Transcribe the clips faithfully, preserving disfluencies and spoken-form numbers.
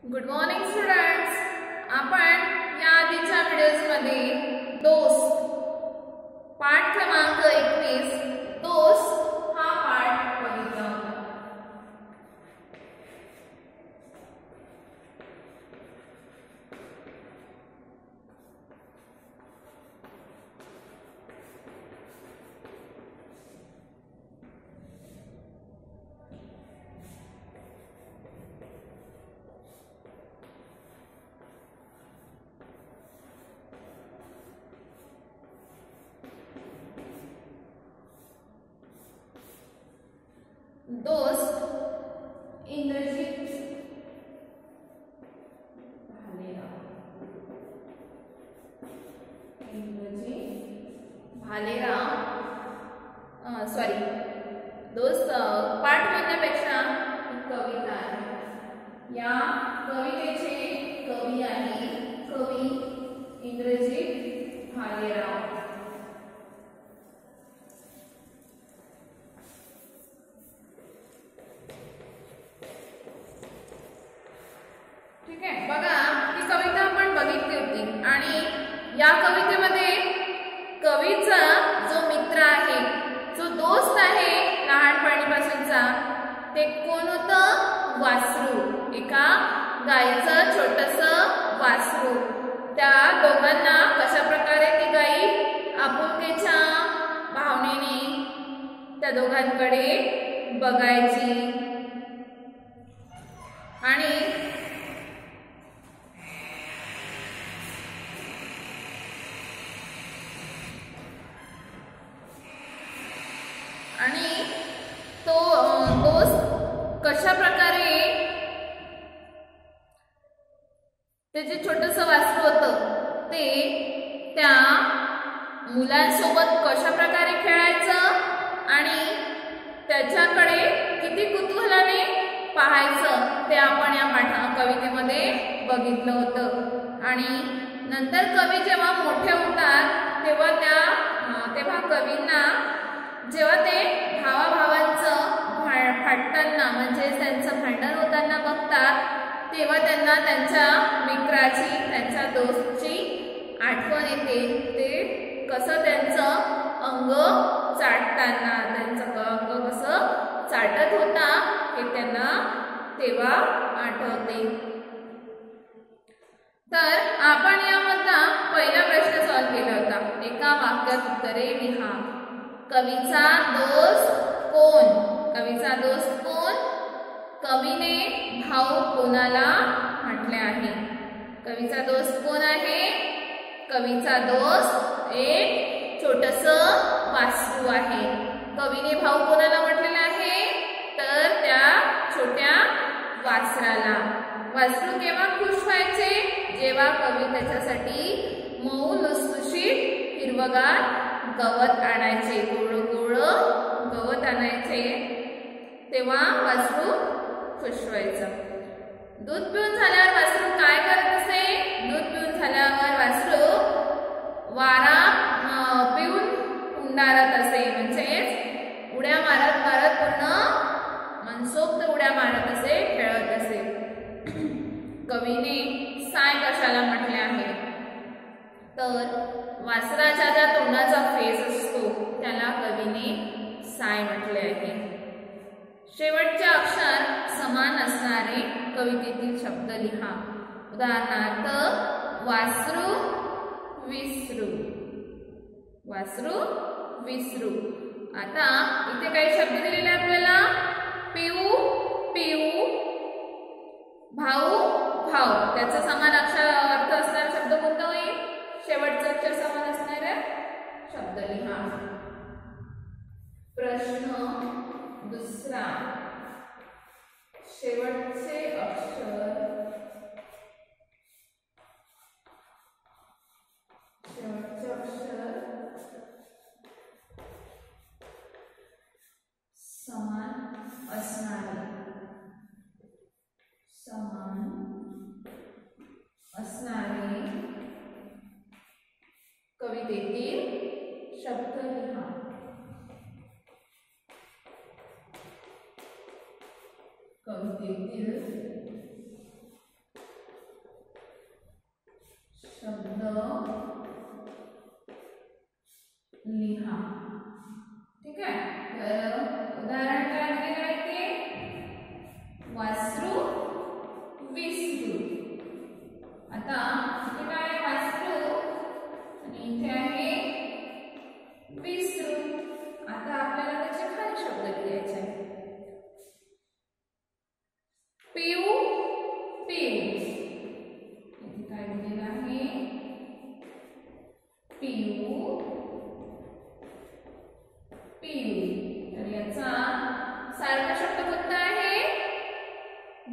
Good morning students. आपण या आधीच्या व्हिडिओजमध्ये दोस्त पाठ क्रमांक एकवीस दोस्त हा पाठ बघितला होता. दोस्त इंग्रजीत भालेराव इंग्रजी भालेराव सॉरी दोस्त पाठ म्हणण्यापेक्षा कविता आहे. या कवितेचे कवी आहे कवी इंग्रजी भालेराव. ठीक आहे, बघा ही कविता आपण बघितली होती आणि या कवितेमध्ये कवीचा जो मित्र आहे, जो दोस्त आहे लहानपणीपासूनचा, ते कोण होतं? वासरू. एका गायीचं छोटंसं वासरू. त्या दोघांना कशा प्रकारे ती गायी आपुलकीच्या भावनेने त्या दोघांकडे बघायची आणि आणि तो दोस्त कशा प्रकारे ते जे छोटंसं वासरू होतं ते त्या मुलांसोबत कशा प्रकारे खेळायचं आणि त्याच्याकडे किती कुतूहलाने पाहायचं ते आपण या पाठा कवितेमध्ये बघितलं होतं. आणि नंतर कवी जेव्हा मोठे होतात तेव्हा त्या तेव्हा कवींना जेव्हा ते भावाभावांचं फाटताना म्हणजे त्यांचं भांडण होताना बघतात तेव्हा त्यांना त्यांच्या मित्राची त्यांच्या दोस्तची आठवण येते. ते कसं त्यांचं अंग चाटताना त्यांचं अंग कसं चाटत होता हे त्यांना तेव्हा आठवते. तर आपण यामधला पहिला प्रश्न सॉल्व्ह केला होता. एका वाक्यात उत्तरे लिहा. कवीचा दोस्त कोण? कवीचा दोस्त कोण? कवीने भाऊ कोणाला म्हटले आहे? कवीचा दोस्त कोण आहे? कवीचा दोस्त एक छोटंसं वासरू आहे. कवीने भाऊ कोणाला म्हटलेला आहे? तर त्या छोट्या वासराला. वासरू केव्हा खुश व्हायचे? जेव्हा कवी त्याच्यासाठी मऊ लुसलुशीत हिरवगार गवत आणायचे, गोळ गोळ गवत आणायचे, तेव्हा वासरू खुश व्हायचं. दूध पिऊन झाल्यावर वासरू काय करत असे? दूध पिऊन झाल्यावर वासरू वारा पिऊन उंडारत असे, म्हणजेच उड्या मारत मारत पूर्ण मनसोक्त उड्या मारत असे, खेळत असे. कवीने साय कशाला म्हटले आहे? तर वासराच्या ज्या तोंडाचा फेस असतो त्याला कवीने साय म्हटले आहे. शेवटचे अक्षर समान असणारे कवितेतील शब्द लिहा. उदाहरणार्थ वासरू विसरू. वासरू विसरू. आता इथे काही शब्द दिलेले आपल्याला. पिऊ पिऊ, भाऊ भाऊ. त्याचा समान अक्षर अर्थ असणारा शब्द कोणता होईल? शेवटचा अक्षर समान असणारा शब्द लिहा. प्रश्न दुसरा. शेवटचे अक्षर शेवटचे अक्षर समान असणारे समान असणारे कवितेतील शब्द लिहा. कवितेतील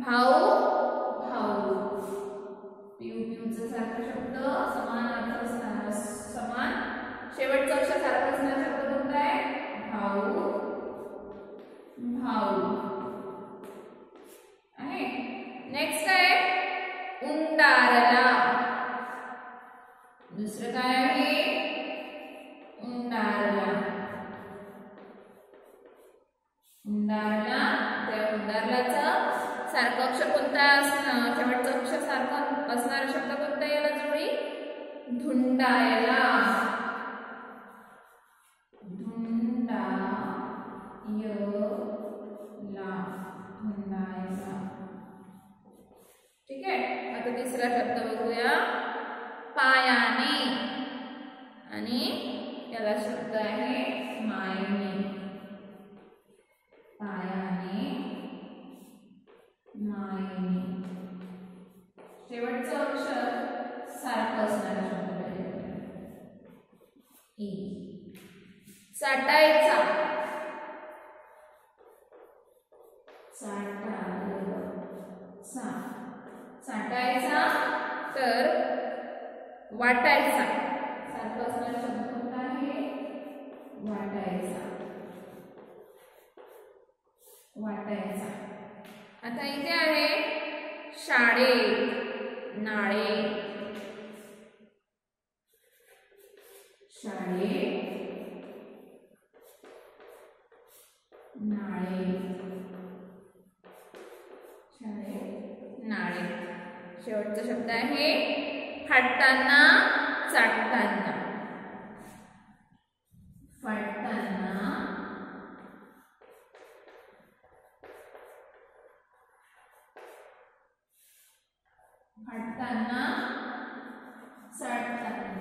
भाऊ भाऊ. पिऊ पिऊचा सारखा शब्द समान अर्थ असणारा समान शेवटचा अक्षर सारखा असणारा शब्द कोणता आहे? भाऊ भाऊ आहे. नेक्स्ट आहे उंडारला. दुसरं काय आहे? उंडारला. उंडारला. त्या उंडारलाचा सारखा अक्षर कोणता असणार? शेवटचा अक्षर सारखा असणारा शब्द कोणता याला जोडी? धुंडायला. धुंडायला. धुंडायला. ठीक आहे. आता तिसरा शब्द बघूया. पायाने. आणि याला शब्द आहे मायेने. पायाने मायेने. शेवटचं अक्षर सारखं असणारा शब्द पाहिजे. ई. साठायचा. साठायचा. सा. साठायचा तर वाटायचा. सारखं असणारा शब्द कोणता आहे? वाटायचा. वाटायचा. आता इथे आहे शाळे. नाळे. शाळे नाळे. शाळे नाळे. शेवटचा शब्द आहे फाटताना चाटताना. फाटताना फाटताना चाटताना.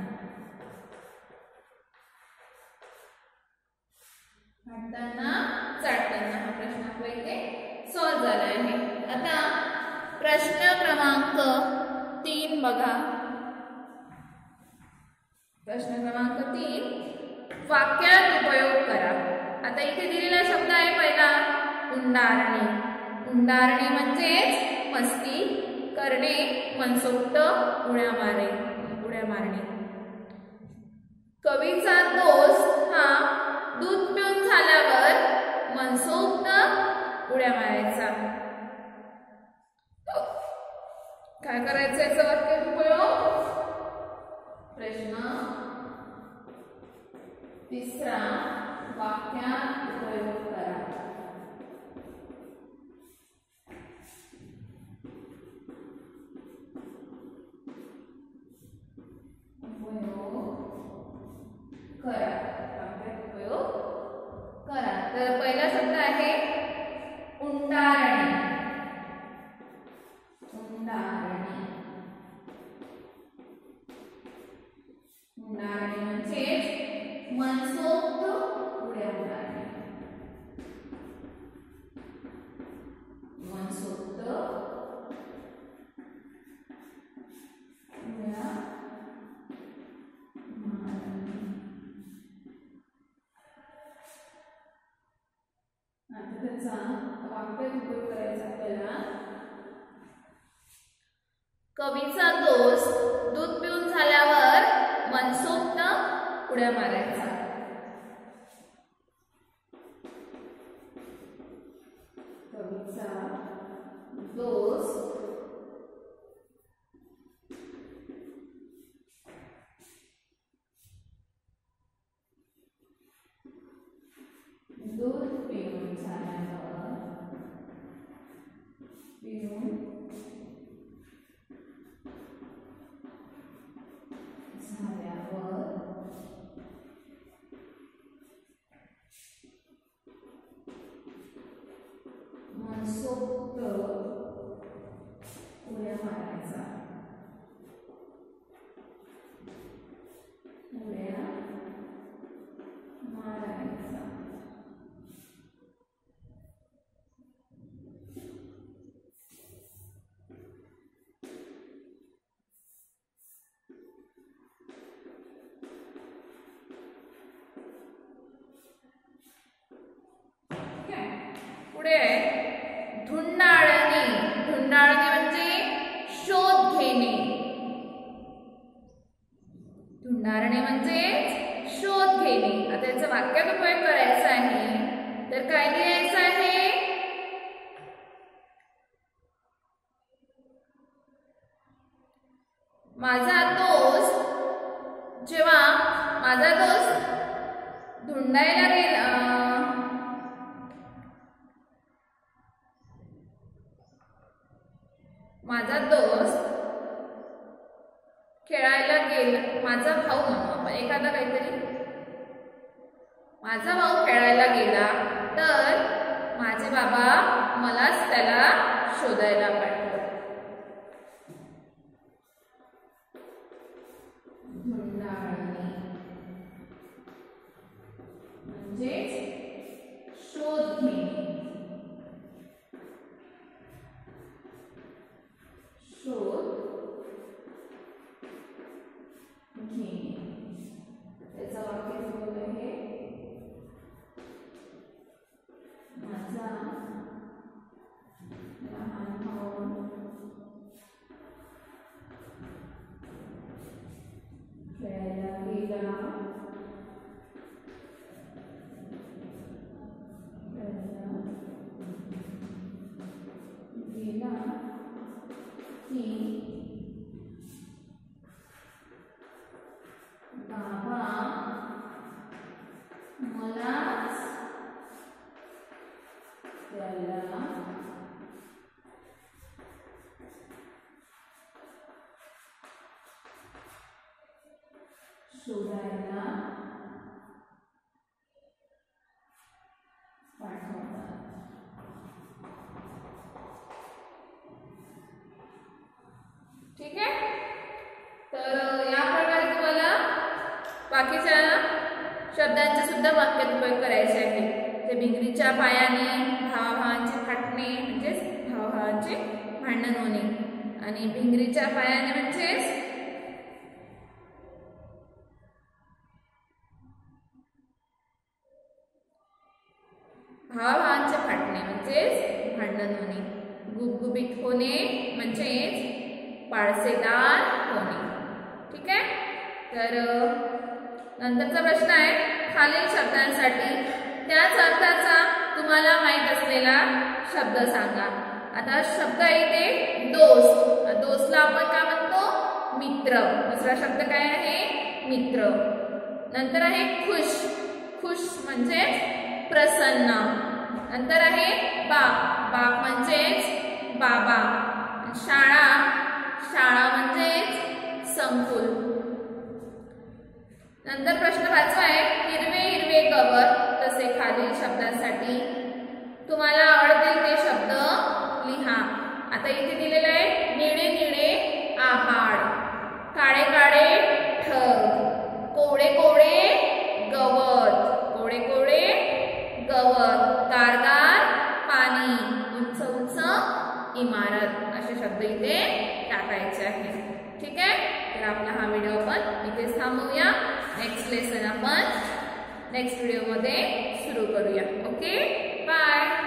फाटताना चाटताना हा प्रश्न आपला इथे सॉल्व झाला आहे. आता प्रश्न क्रमांक तीन बघा. प्रश्न क्रमांक तीन वाक्यात उपयोग करा. आता इथे दिलेला शब्द आहे पहिला उंडारणे. उंडारणे म्हणजेच मस्ती करणे, मनसोक्त उड्या मारणे. उड्या मारणे. कवीचा दोस्त हा दूध पिऊन झाल्यावर मनसोक्त उड्या मारायचा. काय करायचं याचा वाक्यात उपयोग? प्रश्न तिसरा वाक्यात उपयोग करा. करा. वाक्यात उपयोग करा. तर पहिला शब्द आहे उंडारणे. उंडारणे. उंडारणे म्हणजे मनसोक्त उड्या मारणे. मनसोक्त उड्या वाक्यात उपयोग करायचा आपल्याला. कवीचा दोस्त दूध पिऊन झाल्यावर मनसोक्त उड्या मारायचा. कवीचा दोस्त दूध पिऊन झाल्यावर पिऊन झाल्यावर मनसोक्त उड्या मारायचा. उड्या मारायचा. पुढे धुंडाळणी. धुंडाळणे म्हणजे शोध घेणे. धुंडाळणे म्हणजे शोध घेणे. आता याचा वाक्यात उपयोग करायचा आहे तर काय लिहायचं आहे? माझा दोस्त जेव्हा माझा दोस्त धुंडायला गेला माझा दोस्त खेळायला गेला माझा भाऊ म्हणू आपण एखादा काहीतरी माझा भाऊ खेळायला गेला तर माझे बाबा मलाच त्याला शोधायला पाठवले. धुंडाळणे म्हणजे शोध घेणे. शोध घेणे त्याचा वाक्य बोल आहे माझा लहान भाऊ खेळायला गेला गेला की बाबा मलाच त्याला शोधायला पाठवतात. ठीक आहे. तर या प्रकारे तुम्हाला बाकीच्या शब्दांचे सुद्धा वाक्यात उपयोग करायचे आहे. ते भिंगरीच्या पायाने भावाभावांचे फाटणे म्हणजेच भावाभावांचे भांडण होणे आणि भिंगरीच्या पायाने म्हणजेच भावाभावांचे फाटणे म्हणजेच भांडण होणे. गुबगुबीत होणे म्हणजेच पाळसेदार होणे. ठीक आहे. तर नंतरचा प्रश्न आहे खालील शब्दांसाठी त्याच अर्थाचा तुम्हाला माहित असलेला शब्द सांगा. आता शब्द इथे दोस्त. दोस्तला आपण काय म्हणतो? मित्र. दुसरा शब्द काय आहे? मित्र. नंतर आहे खुश. खुश म्हणजे प्रसन्न. नंतर आहे बाप. बाप म्हणजेच बाबा. शाळा. शाळा म्हणजेच संकुल. नंतर प्रश्न पाचवा आहे हिरवे हिरवे गवत. तसे खालील शब्दांसाठी तुम्हाला आवडतील ते शब्द लिहा. आता इथे दिलेलं आहे निळे निळे आभाळ, काळे काळे ढग, कोवळे कोवळे गवत, कोवळे कोवळे गवत, गारगार पाणी, उंच उंच इमारत असे शब्द इथे टाकायचे आहेत. ठीक आहे. तर आपला हा व्हिडिओ आपण इथेच थांबवूया. नेक्स्ट लेसन आपण नेक्स्ट व्हिडिओ मध्ये सुरू करूया. Okay bye.